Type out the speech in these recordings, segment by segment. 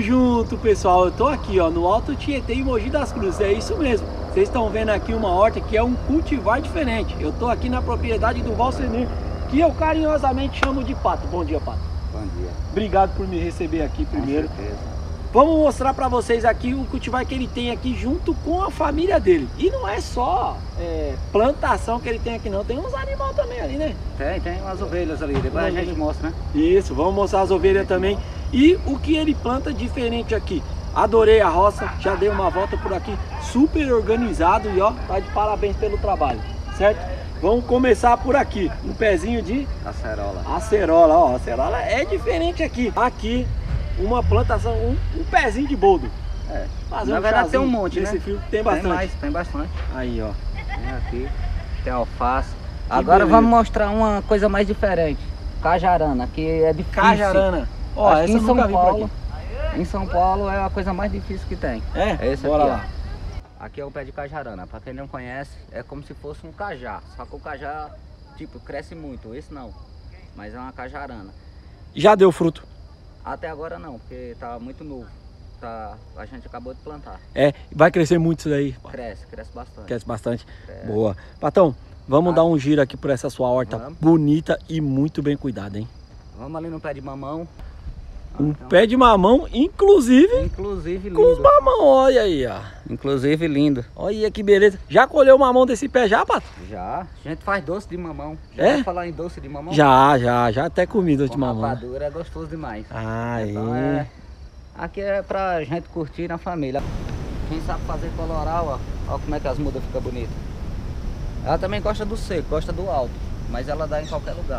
junto, pessoal. Eu tô aqui, ó, no Alto Tietê, em Mogi das Cruzes. É isso mesmo. Vocês estão vendo aqui uma horta que é um cultivar diferente. Eu tô aqui na propriedade do Valcenir, que eu carinhosamente chamo de Pato. Bom dia, Pato. Bom dia. Obrigado por me receber aqui primeiro. Com certeza. Vamos mostrar para vocês aqui o cultivar que ele tem aqui junto com a família dele. E não é só plantação que ele tem aqui não, tem uns animais também ali, né? Tem umas ovelhas ali, depois a gente mostra, né? Isso, vamos mostrar as ovelhas também. E o que ele planta diferente aqui. Adorei a roça, já dei uma volta por aqui, super organizado e ó, tá de parabéns pelo trabalho, certo? Vamos começar por aqui, um pezinho de acerola. Acerola, ó, acerola é diferente aqui. Aqui, uma plantação, um pezinho de boldo. Fazer Na verdade tem um monte, nesse né? fio, tem bastante. Tem bastante. Aí, ó. Tem aqui, tem alface. Agora beleza. vamos mostrar uma coisa mais diferente. Cajarana, que é difícil. Cajarana. Ó, Acho que essa em eu nunca São vi por Paulo, aqui. Em São Paulo é a coisa mais difícil que tem. É esse bora aqui, lá. ó. Aqui é o pé de cajarana. Pra quem não conhece, é como se fosse um cajá. Só que o cajá, tipo, cresce muito. Esse não. Mas é uma cajarana. Já deu fruto? Até agora não, porque tá muito novo. A gente acabou de plantar. Vai crescer muito isso daí? Cresce bastante. Cresce bastante. Cresce. Boa. Patão, vamos dar um giro aqui por essa sua horta Vamos. bonita e muito bem cuidada, hein? Vamos ali no pé de mamão. Um pé de mamão, inclusive Inclusive com os lindo. mamão, olha aí, ó. Inclusive lindo. Olha que beleza. Já colheu mamão desse pé já, Pato? Já. A gente faz doce de mamão. É? Vai falar em doce de mamão? Já até comi doce de Com mamão. rapadura é gostoso demais. Aí. Então aqui é pra gente curtir na família. Quem sabe fazer coloral, ó. Ó como é que as mudas ficam bonitas. Ela também gosta do seco, gosta do alto. Mas ela dá em qualquer lugar.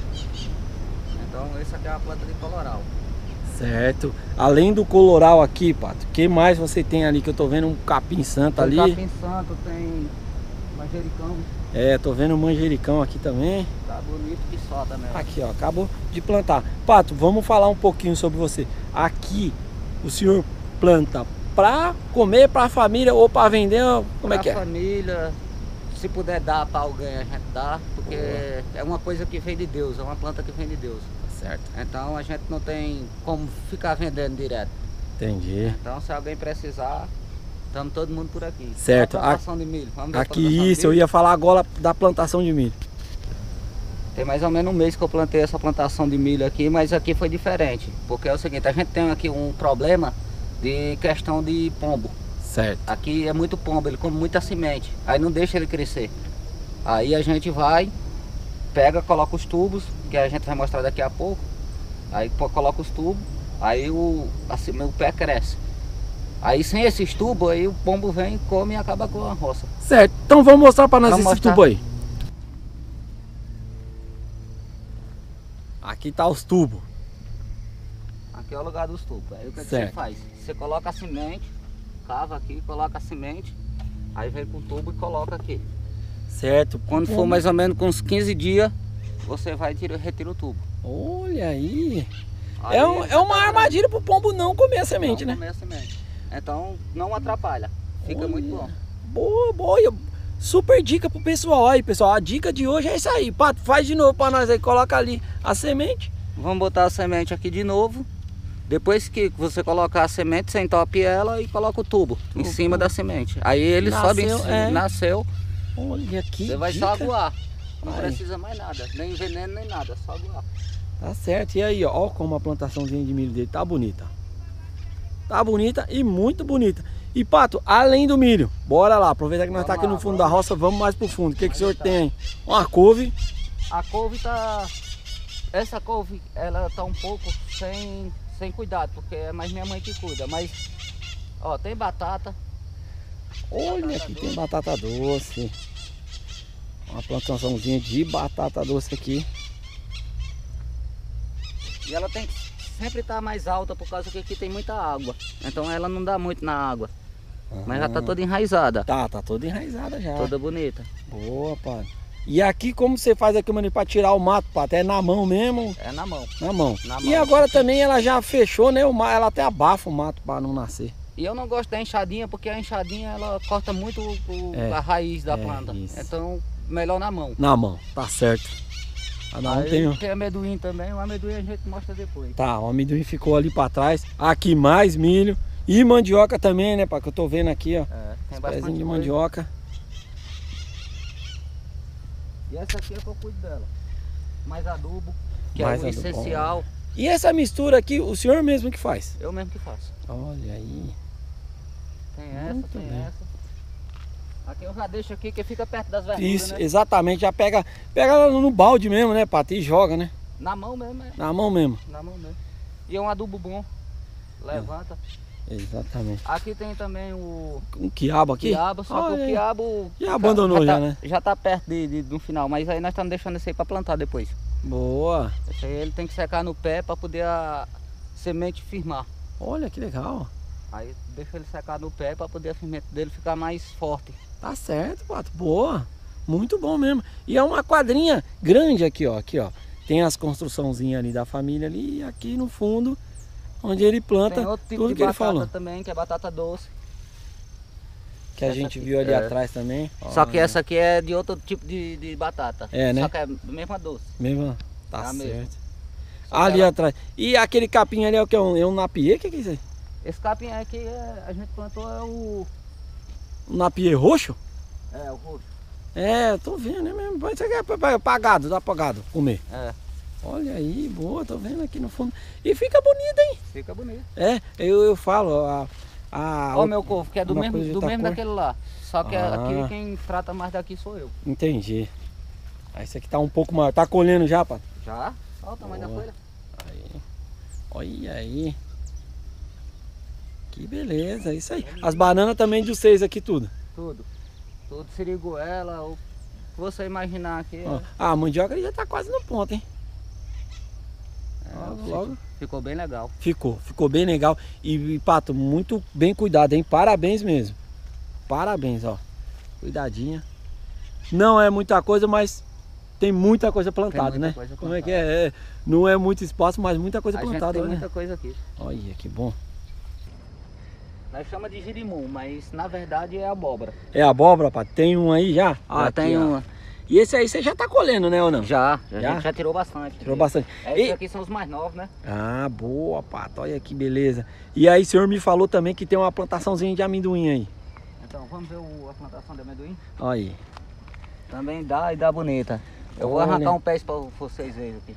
Então essa aqui é uma planta de coloral. Certo. Além do coloral aqui, Pato, o que mais você tem ali? Que eu tô vendo um capim santo ali. Tem capim santo, tem manjericão. Tô vendo um manjericão aqui também. Tá bonito que só também. Aqui, ó, acabou de plantar. Pato, vamos falar um pouquinho sobre você. Aqui, o senhor planta pra comer, pra família ou pra vender? Como é que é? Pra família, se puder dar pra alguém, a gente dá. Porque é uma coisa que vem de Deus, é uma planta que vem de Deus. Certo. Então a gente não tem como ficar vendendo direto. Entendi. Então se alguém precisar, estamos todo mundo por aqui. Certo. A plantação de milho. Vamos ver a Aqui plantação de isso, eu milho. ia falar agora da plantação de milho. Tem mais ou menos um mês que eu plantei essa plantação de milho aqui, mas aqui foi diferente. Porque é o seguinte, a gente tem aqui um problema de questão de pombo. Certo. Aqui é muito pombo, ele come muita semente, aí não deixa ele crescer. Aí a gente vai, pega, coloca os tubos, que a gente vai mostrar daqui a pouco. Aí coloca os tubos, aí o pé cresce. Aí sem esses tubos, aí o pombo vem, come e acaba com a roça. Certo. Então vamos mostrar para nós Vamos esse mostrar. tubo aí. Aqui tá os tubos. Aqui é o lugar dos tubos. Aí o que você Certo. faz? Você coloca a semente, cava aqui, coloca a semente, aí vem com o tubo e coloca aqui. Certo. Quando for mais ou menos com uns 15 dias, você vai e retira o tubo. Olha aí. Aí É uma armadilha pro pombo não comer a semente, não né? comer a semente. Então não atrapalha, fica muito bom. Boa, boa. Super dica pro pessoal aí, pessoal. A dica de hoje é isso aí. Pato, faz de novo pra nós aí. Coloca ali a semente. Vamos botar a semente aqui de novo. Depois que você colocar a semente, você entope ela e coloca o tubo em cima da semente. Aí ele sobe em cima, nasceu. Olha que Você vai dica. só aguar. Não Vai. precisa mais nada, nem veneno nem nada, só aguar. Tá certo. E aí, ó como a plantaçãozinha de milho dele tá bonita. Tá bonita e muito bonita. E Pato, além do milho, bora lá. Aproveita que nós tá aqui no fundo da roça, vamos mais pro fundo. O que o senhor tem? Uma couve. A couve tá... Essa couve, ela tá um pouco sem cuidado, porque é mais minha mãe que cuida. Mas, ó, tem batata. Olha, aqui tem batata doce. Uma plantaçãozinha de batata doce aqui. E ela tem que sempre estar mais alta, por causa que aqui tem muita água. Então ela não dá muito na água. Mas já tá toda enraizada. Tá toda enraizada já. Toda bonita. Boa, Pato. E aqui, como você faz aqui, mano, pra tirar o mato, Pato? É na mão mesmo? É na mão. Na mão. Na E mão. agora também ela já fechou, né? Ela até abafa o mato pra não nascer. E eu não gosto da enxadinha, porque a enxadinha ela corta muito a raiz da planta. isso. Então, melhor na mão. Na mão, tá certo. Cada um Aí tem um. tem amendoim também, o amendoim a gente mostra depois. Tá, o amendoim ficou ali pra trás. Aqui mais milho. E mandioca também, né, pá? Que eu tô vendo aqui, ó. É, tem Os bastante pezinhos de coisa. mandioca. E essa aqui é que eu cuido dela. Mais adubo, que Mais é o adubo, essencial. E essa mistura aqui, o senhor mesmo que faz? Eu mesmo que faço. Olha aí. Tem essa, Muito tem bem. essa. Aqui eu já deixo aqui que fica perto das verduras, Isso, né? exatamente. Já pega ela no balde mesmo, né, Pato? E joga, né? Na mão mesmo, é. Na mão mesmo. Na mão mesmo. E é um adubo bom. Levanta. Exatamente. Aqui tem também o Um quiabo aqui? quiabo, só que Olha o aí. quiabo Já abandonou já, né? Já tá perto do final, mas aí nós estamos deixando esse aí para plantar depois. Boa. Esse aí ele tem que secar no pé para poder a semente firmar. Olha que legal. Aí deixa ele secar no pé para poder a semente dele ficar mais forte. Tá certo, Pato. Boa. Muito bom mesmo. E é uma quadrinha grande aqui, ó. Aqui, ó. Tem as construçãozinhas ali da família ali. E aqui no fundo, onde ele planta Tem outro tipo tudo de que ele batata falou. também, que é batata doce. Que a essa gente aqui, viu ali é. atrás também. Só que Olha. essa aqui é de outro tipo de batata. É, né? Só que é a mesma doce. Mesmo, tá É a certo. mesma. Só que Ali ela- atrás. E aquele capim ali é o que? É um napier? O que é isso aí? Esse capim aqui a gente plantou é o... Um napier roxo? É, o roxo. É, eu tô vendo, é mesmo. Isso aqui é apagado, dá apagado comer. É, Olha aí, boa, tô vendo aqui no fundo. E fica bonito, hein? fica bonito. É, eu falo, Ó, meu corvo, que é do uma mesmo, coisa de do outra mesmo cor. daquele lá. Só que Ah. aqui quem trata mais daqui sou eu. Entendi. Aí esse aqui tá um pouco maior. Tá colhendo já, Pato? Já? Olha o tamanho da Boa. folha. Aí. Olha aí. Que beleza, isso aí. As bananas também de vocês aqui tudo. Tudo. Tudo siriguela, o que você imaginar aqui. Ó, a mandioca ali já tá quase no ponto, hein? Logo. Ficou bem legal. Ficou bem legal. E, Pato, muito bem cuidado, hein? Parabéns mesmo. Parabéns, ó. Cuidadinha. Não é muita coisa, mas tem muita coisa plantada, muita né? coisa Como é que plantada. é? Não é muito espaço, mas muita coisa A gente plantada, tem né? muita coisa aqui. Olha que bom. Nós chamamos de girimum, mas na verdade é abóbora. É abóbora, Pato? Tem um aí já? Já Aqui, tem ó. uma. E esse aí você já tá colhendo, né, ou não? Já? A Já? gente já tirou bastante. Tirou bastante. Esses E- aqui são os mais novos, né? Ah, boa, Pato. Olha que beleza. E aí, o senhor me falou também que tem uma plantaçãozinha de amendoim aí. Então vamos ver a plantação de amendoim? Olha aí. Também dá e dá bonita. Eu vou Olha. arrancar um pé para vocês verem aqui.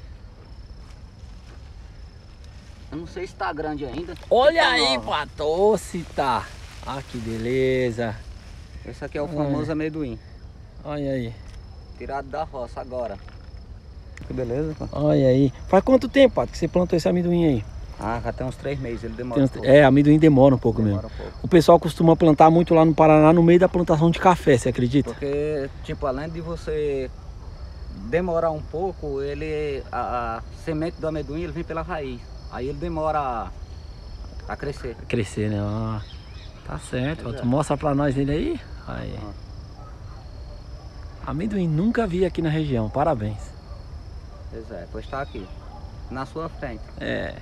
Eu não sei se tá grande ainda. Olha Tá aí, nova. Pato. Ô, se tá. Ah, que beleza. Esse aqui é o famoso amendoim. Olha aí. Tirado da roça agora. Que beleza, pô. Olha aí. Faz quanto tempo, Pato, que você plantou esse amendoim aí? Ah, já tem uns 3 meses, ele demora Tem um uns- pouco. É, amendoim demora um pouco Demora mesmo. um pouco. O pessoal costuma plantar muito lá no Paraná, no meio da plantação de café, você acredita? Porque, tipo, além de você demorar um pouco, a semente do amendoim ele vem pela raiz. Aí ele demora a crescer. Crescer, né? Ah, tá certo. Pois Ó, é. tu mostra pra nós ele aí. Aí. Amendoim nunca vi aqui na região. Parabéns. Pois é, pois tá aqui. Na sua frente. É.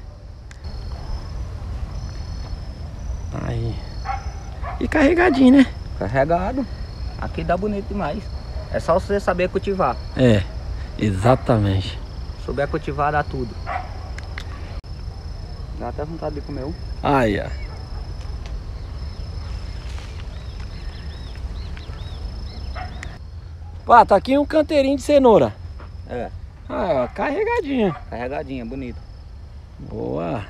Aí. E carregadinho, né? Carregado. Aqui dá bonito demais. É só você saber cultivar. É, exatamente. Souber cultivar dá tudo. Dá até vontade de comer um. Aí, ó. Pá, tá aqui um canteirinho de cenoura. É, Ah, ó, carregadinho. carregadinha, bonito. Boa.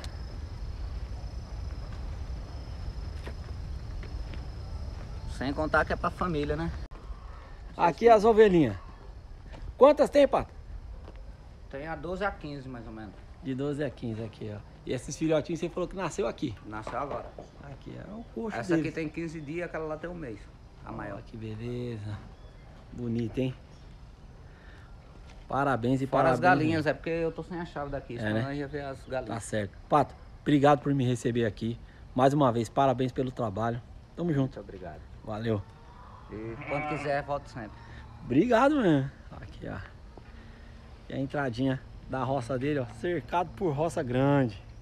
Sem contar que é pra família, né? Aqui as ovelhinhas. Quantas tem, Pato? Tem a 12 a 15 mais ou menos. De 12 a 15 aqui, ó. E esses filhotinhos você falou que nasceu aqui. Nasceu agora. Aqui é o coxo Essa aqui deles. tem 15 dias, aquela lá tem um mês. A maior. Olha que beleza. Bonito, hein? Parabéns e Fora parabéns. as galinhas, é porque eu tô sem a chave daqui, senão né? nós ia ver as Tá galinhas. certo. Pato, obrigado por me receber aqui. Mais uma vez, parabéns pelo trabalho. Tamo junto. Muito obrigado. Valeu. E quando quiser, volto sempre. Obrigado, mano. Aqui, ó. E a entradinha da roça dele, ó. Cercado por roça grande.